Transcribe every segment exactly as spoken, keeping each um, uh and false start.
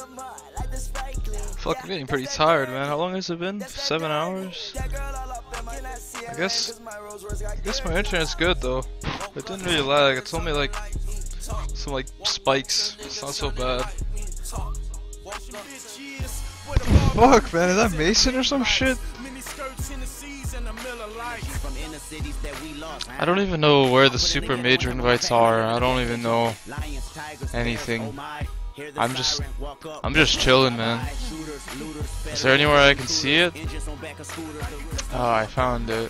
Fuck, I'm getting pretty tired, man. How long has it been? Seven hours? I guess, I guess my internet's good though. It didn't really lag. It's only like some like spikes. It's not so bad. Fuck, man, is that Mason or some shit? I don't even know where the super major invites are. I don't even know anything. I'm just, I'm just chilling, man. Is there anywhere I can see it? Oh, I found it.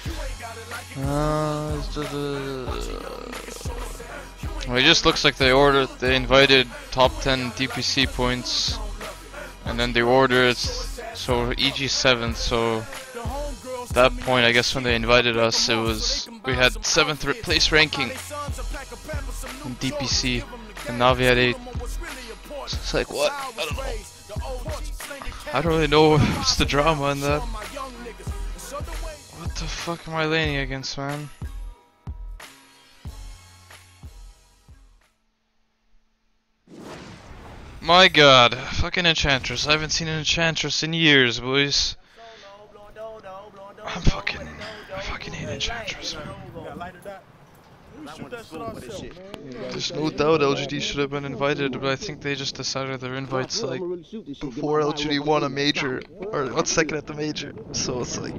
Uh, well, it just looks like they ordered, they invited top ten D P C points, and then they ordered so E G seventh. So at that point, I guess when they invited us, it was we had seventh place ranking in D P C, and now we had eight. So it's like, what? I don't know. I don't really know what's the drama in that. What the fuck am I laning against, man? My god, fucking Enchantress. I haven't seen an Enchantress in years, boys. I'm fucking, I fucking hate Enchantress, man. There's no doubt L G D should have been invited, but I think they just decided their invites like before L G D won a major, or one second at the major. So it's like,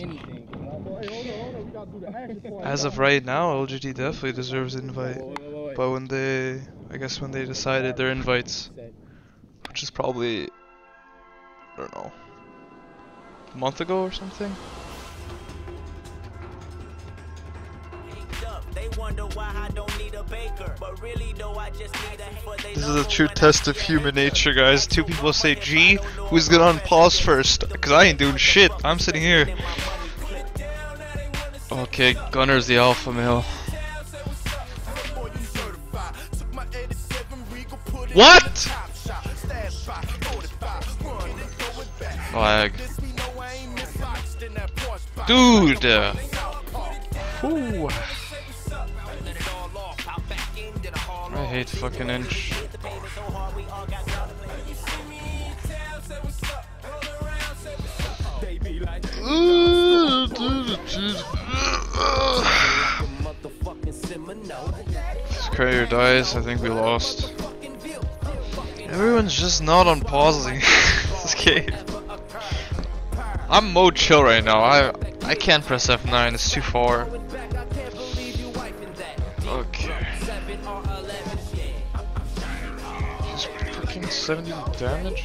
as of right now, L G D definitely deserves an invite. But when they, I guess when they decided their invites, which is probably, I don't know, a month ago or something. This is a true test of human nature, guys. Two people say G, who's gonna unpause first? Cause I ain't doing shit. I'm sitting here. Okay, Gunner's the alpha male. What? Lag. Dude. Ooh. I hate fucking inch. This carrier dies, I think we lost. Everyone's just not on pausing this game. I'm mode chill right now. I I can't press F nine, it's too far. Okay. He's freaking seventy damage?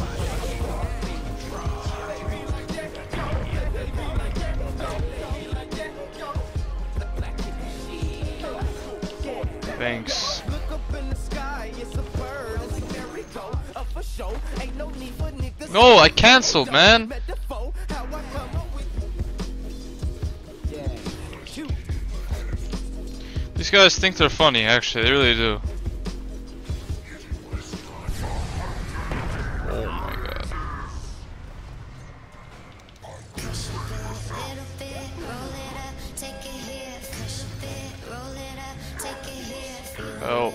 Thanks. No, I cancelled, man. These guys think they're funny, actually, they really do. Oh my god. Help.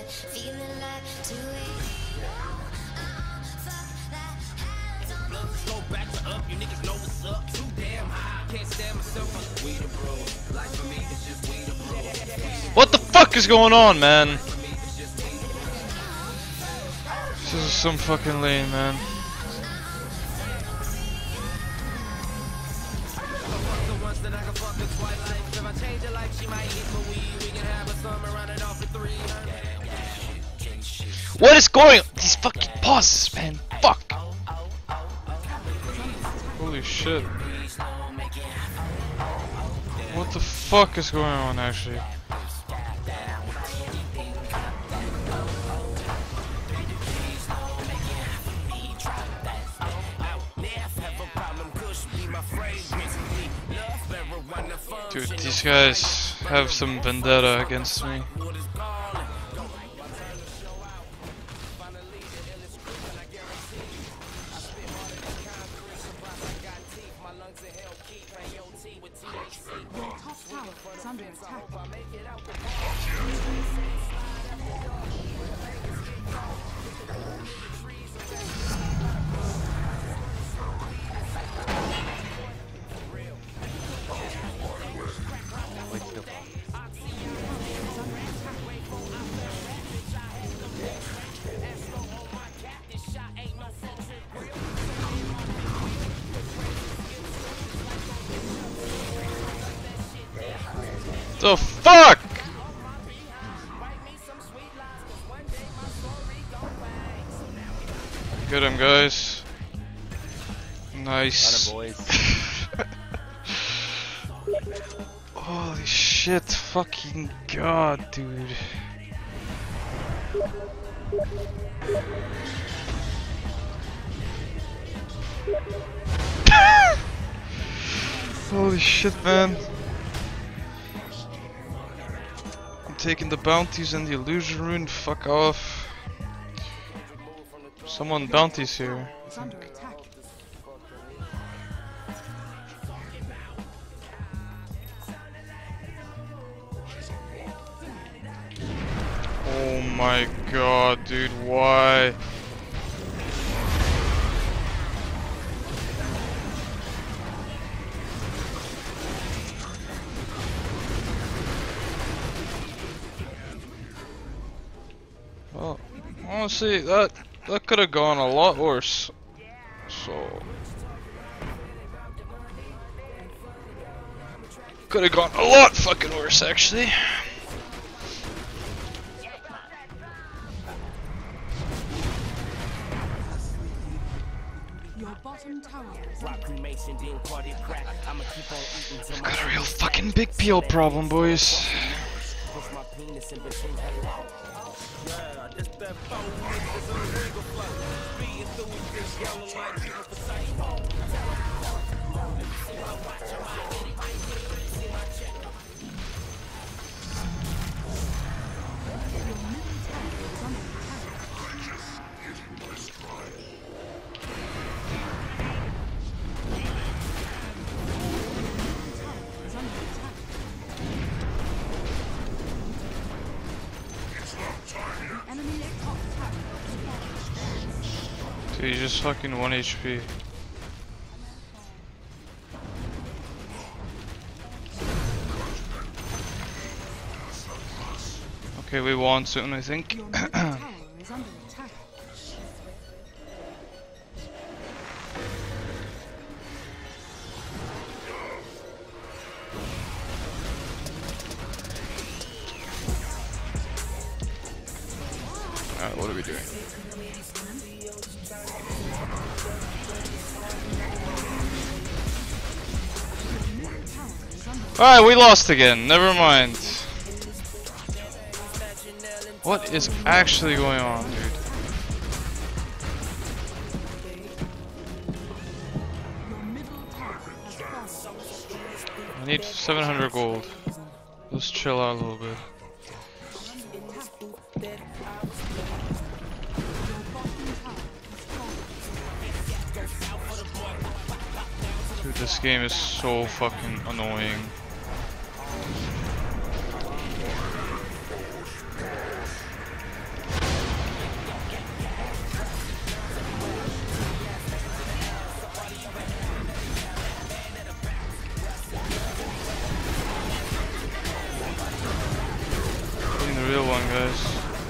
What the fuck is going on, man? This is some fucking lane, man. What is going on? These fucking pauses, man. Fuck. Holy shit. What the fuck is going on, actually? Dude, these guys have some vendetta against me. The fuck? Get him, guys. Nice. Got him, boys. Holy shit, fucking god, dude. Holy shit, man. I'm taking the bounties and the illusion rune, fuck off. Someone bounties here. Oh my god, dude, why? Well, honestly, that that could have gone a lot worse. So could have gone a lot fucking worse, actually. I've got a real fucking big peel problem, boys. Dude, he's just fucking one H P. Okay, we won soon, I think. Alright, what are we doing? Alright, we lost again, never mind. What is actually going on, dude? I need seven hundred gold. Let's chill out a little bit. Dude, this game is so fucking annoying. Getting the real one, guys.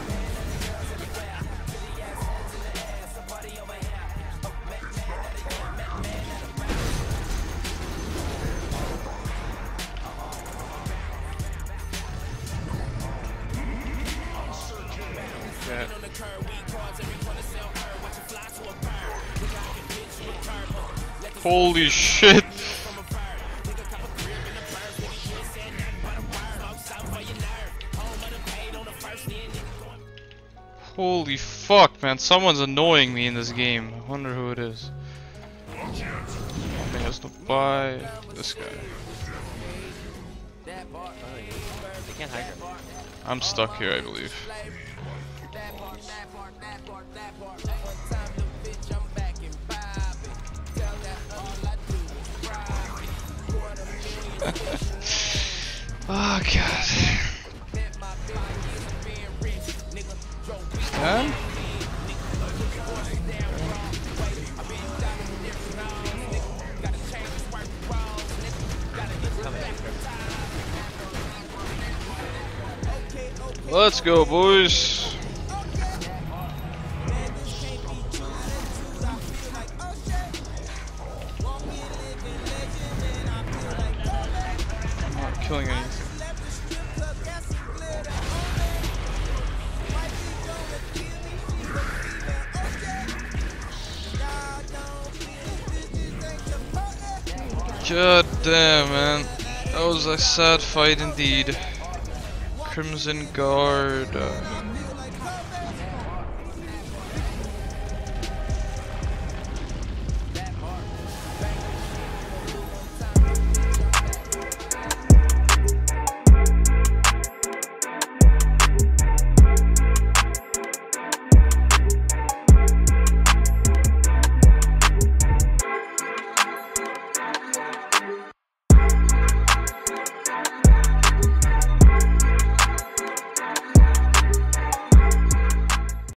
Holy shit! Holy fuck, man, someone's annoying me in this game. I wonder who it is. I think it's to buy this guy. I'm stuck here, I believe. Oh god. Stand? Let's go, boys. I'm not killing anything. God damn, man. That was a sad fight indeed. Crimson Guard. Uh,